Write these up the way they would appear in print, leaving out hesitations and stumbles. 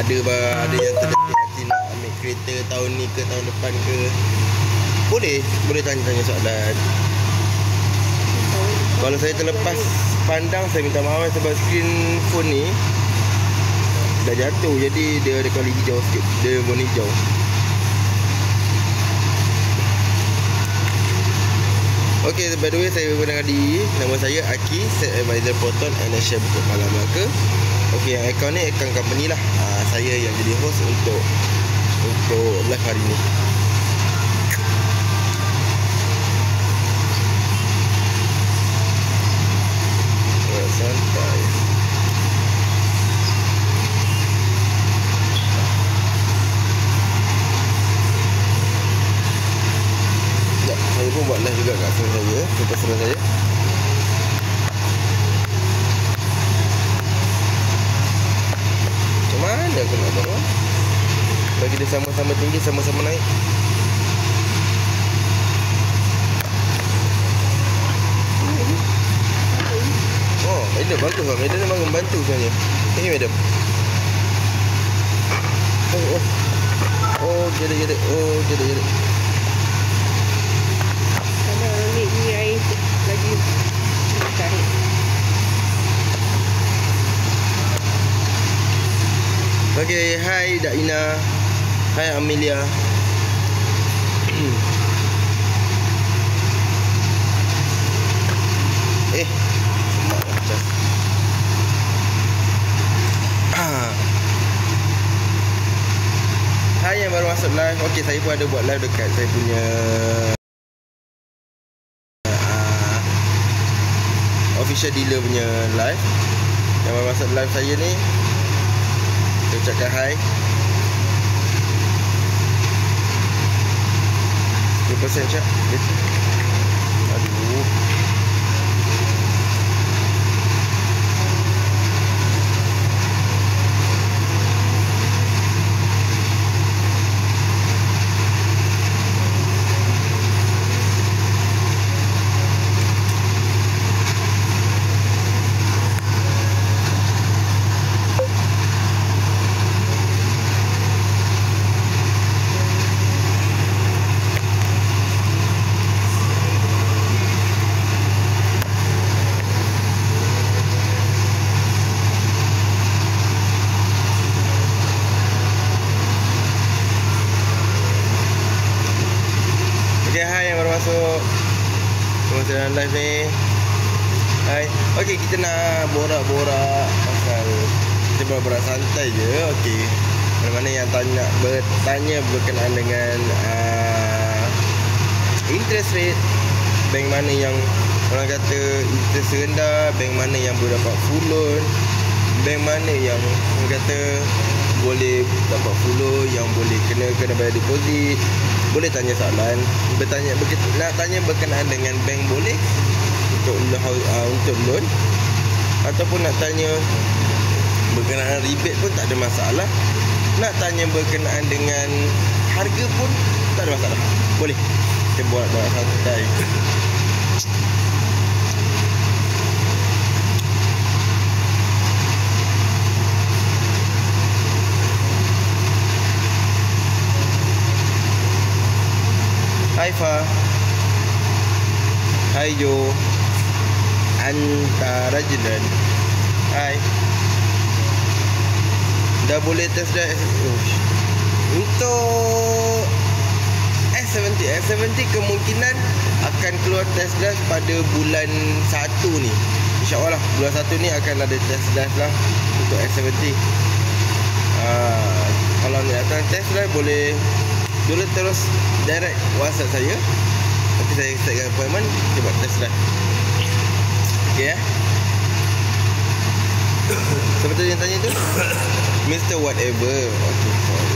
ada yang terdetik hati nak ambil kereta tahun ni ke tahun depan ke, boleh tanya-tanya soalan. Kalau saya terlepas pandang, saya minta maaf sebab skrin phone ni dah jatuh, jadi dia ada kali hijau sikit, dia warna hijau. Okay, by the way, saya berkenalkan diri. Nama saya Aki, Set Advisor Proton and Share Buku Malam Melaka. Okay, yang akaun ni akaun company lah. Saya yang jadi host untuk live hari ni. Santai. Ya, saya pun buat live juga kat phone saya, personal saya. Macam mana aku nak buat? Bagi dia sama-sama tinggi, sama-sama naik. Oh, madam bagus lah. Madam memang membantu sebenarnya. Ini madam. Oh, jadi. Oh, jadi. Kalau ambil ni air lagi tarik. Okay, hai Dak Ina. Hai Amelia. Hai yang baru masuk live. Okay, saya pun ada buat live dekat saya punya official dealer punya live. Yang baru masuk live saya ni, saya ucapkan hai. 10% cak. Aduh. Dalam live ni. Hai. Okey, kita nak borak-borak pasal, kita borak-borak santai je. Okey. Mana-mana yang bertanya berkenaan dengan interest rate, bank mana yang orang kata interest rendah, bank mana yang boleh dapat full loan, bank mana yang orang kata boleh dapat full loan, yang boleh kena bayar deposit. Boleh tanya soalan, nak tanya berkenaan dengan bank boleh untuk loan, ataupun nak tanya berkenaan rebate pun tak ada masalah. Nak tanya berkenaan dengan harga pun tak ada masalah. Boleh. Kita buat santai. Hai Fa. Hai Jo. Antarajulan. Hai. Dah boleh test drive untuk S70 kemungkinan akan keluar test drive pada bulan 1 ni. InsyaAllah lah, bulan 1 ni akan ada test drive lah untuk S70. Kalau nak datang test drive boleh dulu terus direct WhatsApp saya. Nanti saya setkan appointment, kita buat test drive. Okay ya. Seperti yang tanya tu Mr. Whatever. Okay, sorry.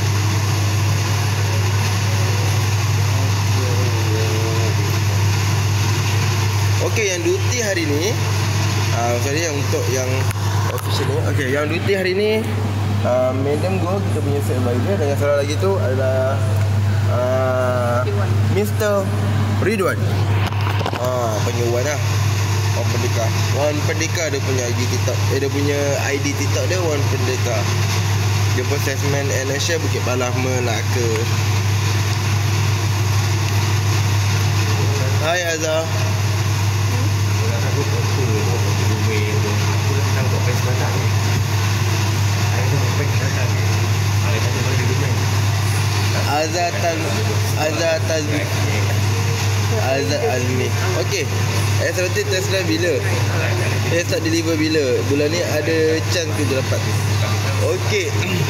Okay, yang duty hari ni sorry, yang untuk yang official ni. Okay, yang duty hari ni Madam Go, kita punya set advisor. Dan yang salah lagi tu adalah Mr. Ridwan. Panggil Wan lah. Wan Pendekar. Wan Pendekar dia punya ID TikTok. Dia punya ID TikTok dia Wan Pendekar. Jemput salesman Asia Bukit Balah Melaka. Hai Azhar. Azhar Azmi. Okey. S20 Tesla bila? Dia start deliver bila? Bulan ni ada chance tu dia dapat. Okey.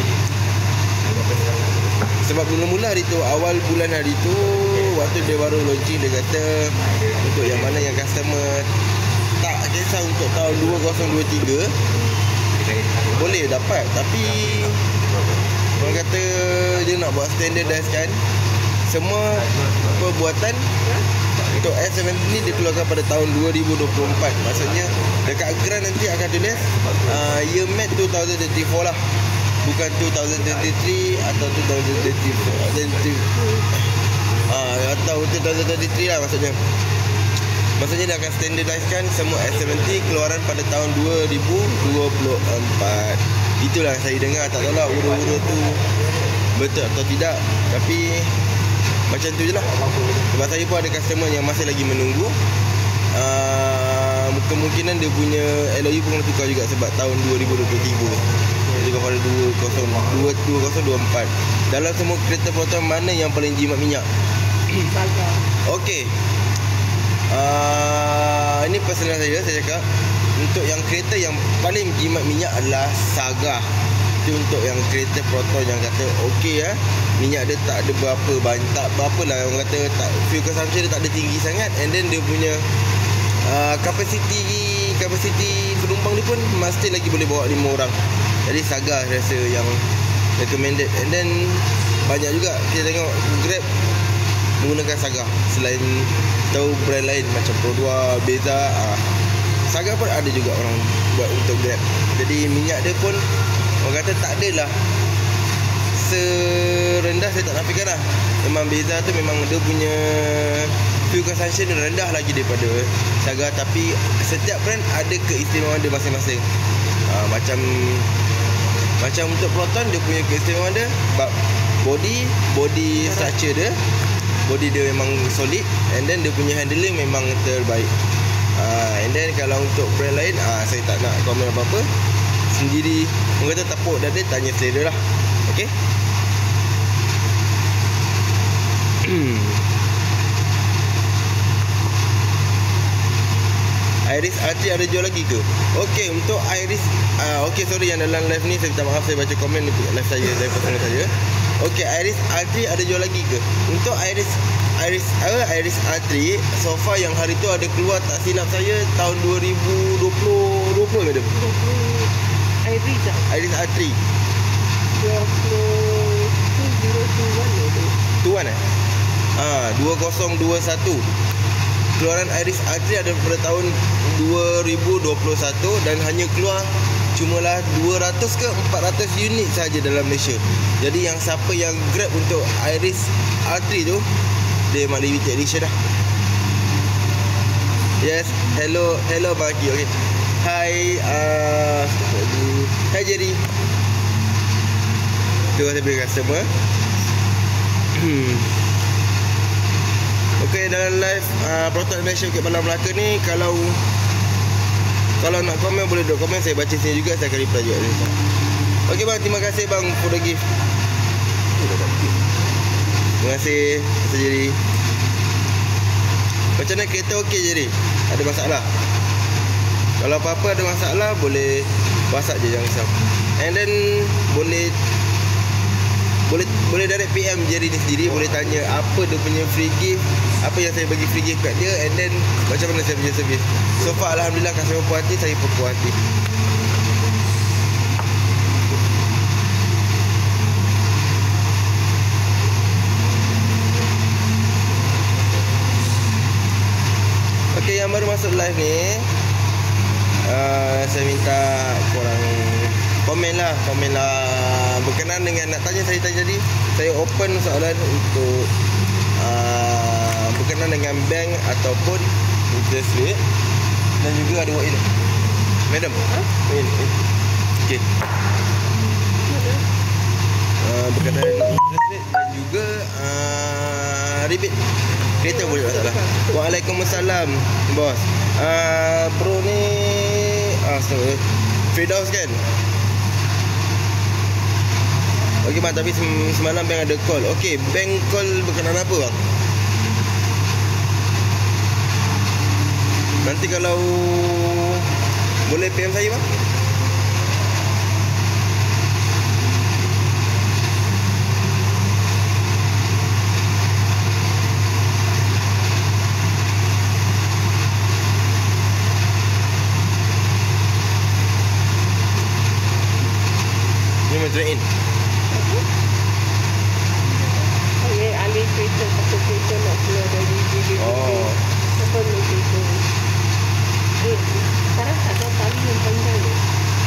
Sebab mula-mula hari tu, awal bulan hari tu, waktu dia baru launching, dia kata untuk yang mana yang customer tak kisah untuk tahun 2023 boleh dapat. Tapi orang kata dia nak buat standardize kan semua perbuatan. Untuk S70 ni dikeluarkan pada tahun 2024. Maksudnya dekat grant nanti akan tulis year mat 2024 lah, bukan 2023 atau 2024 atau 2023 lah maksudnya. Maksudnya dia akan standardizekan semua S70 keluaran pada tahun 2024. Itulah saya dengar, tak tahu lah uru-uru tu betul atau tidak, tapi macam tu je lah. Sebab saya pun ada customer yang masih lagi menunggu. Kemungkinan dia punya LOU pun kena tukar juga sebab tahun 2023. Dia tukar pada 2024. Dalam semua kereta Proton mana yang paling jimat minyak? Saga. Okey. Ini personal saya cakap, untuk yang kereta yang paling jimat minyak adalah Saga. Itu untuk yang kereta Proton yang kata okey minyak dia tak ada berapa banyak, tak berapa lah orang kata, tak, fuel consumption dia tak ada tinggi sangat, and then dia punya kapasiti penumpang dia pun mesti lagi boleh bawa 5 orang. Jadi Saga saya rasa yang recommended. And then banyak juga kita tengok Grab menggunakan Saga. Selain tahu brand lain macam Pro2, Beza, Saga pun ada juga orang buat untuk Grab. Jadi minyak dia pun orang kata tak adalah serendah, saya tak nafikan lah. Memang Beza tu memang dia punya fuel consumption rendah lagi daripada Saga, tapi setiap brand ada keistimewaan dia masing-masing. Macam untuk Proton dia punya keistimewaan dia body structure dia, body dia memang solid, and then dia punya handling memang terbaik. And then kalau untuk brand lain saya tak nak komen apa-apa, sendiri orang kata tapuk dada tanya selera lah. Okey. Iris RT ada jual lagi ke? Okey, untuk Iris okey, sorry yang dalam live ni saya minta maaf, saya baca komen untuk live saya personal saya. Okey, Iris RT ada jual lagi ke? Untuk Iris R3 so far yang hari tu ada keluar, tak silap saya tahun 2020 madam. Iris R3 2021 2021. Keluaran Iris R3 ada pada tahun 2021 dan hanya keluar cumalah 200 ke 400 unit saja dalam Malaysia. Jadi yang siapa yang grab untuk Iris R3 tu, dia memang limited edition dah. Yes, hello Bagi. Okay. Hai Jerry. Tu saya beri customer. Okey, dalam live Proton Malaysia Bukit Balah Melaka ni, kalau nak komen boleh duduk komen, saya baca sini juga, saya akan reply juga. Okey bang, terima kasih bang for the gift. Terima kasih Jerry. Macam mana kereta okey Jerry? Ada masalah? Kalau apa-apa ada masalah boleh WhatsApp je, jangan risau. And then boleh direct PM Jerry ni sendiri, boleh tanya apa dia punya free gift, apa yang saya bagi free gift kat dia, and then macam mana saya punya servis. So far alhamdulillah customer puas hati, saya pun puas hati. Okey, yang baru masuk live ni, saya minta korang komen lah berkenaan dengan nak tanya saya tadi. Saya open soalan untuk berkenaan dengan bank ataupun interest rate, dan juga ada walk in. Madam, in. Okey. berkaitan dengan interest rate dan juga rebate kereta boleh tak salah. Waalaikumsalam bos. Bro ni Firdaus kan? Okey bang, tapi semalam bank ada call. Okey, bank call berkenaan apa bang? Nanti kalau boleh PM saya bang. Ni trade in. Alih kereta, satu kereta nak keluar dari diri. Oh. Apa ni kereta? Sekarang tak tahu tali yang panjang ni.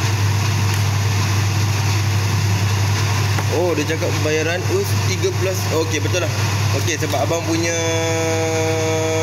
Oh, dia cakap pembayaran US 13. Okey, betul lah. Okey, sebab abang punya